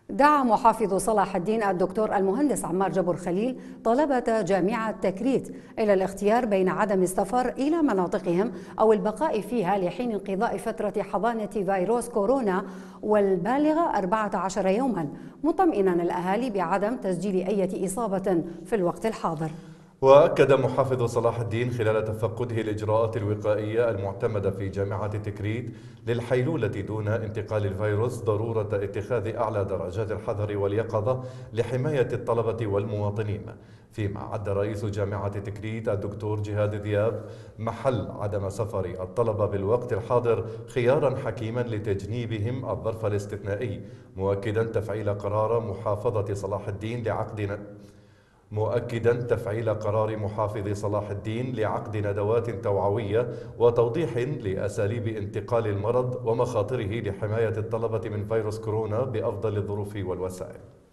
دعا محافظ صلاح الدين الدكتور المهندس عمار جبر خليل طلبة جامعة تكريت إلى الاختيار بين عدم السفر إلى مناطقهم أو البقاء فيها لحين انقضاء فترة حضانة فيروس كورونا والبالغة 14 يوما، مطمئنا الأهالي بعدم تسجيل أي إصابة في الوقت الحاضر. وأكد محافظ صلاح الدين خلال تفقده الإجراءات الوقائية المعتمدة في جامعة تكريت للحيلولة دون انتقال الفيروس ضرورة اتخاذ أعلى درجات الحذر واليقظة لحماية الطلبة والمواطنين، فيما عد رئيس جامعة تكريت الدكتور جهاد ذياب محل عدم سفر الطلبة بالوقت الحاضر خيارا حكيما لتجنيبهم الظرف الاستثنائي، مؤكدا تفعيل قرار محافظ صلاح الدين لعقد ندوات توعوية وتوضيح لأساليب انتقال المرض ومخاطره لحماية الطلبة من فيروس كورونا بأفضل الظروف والوسائل.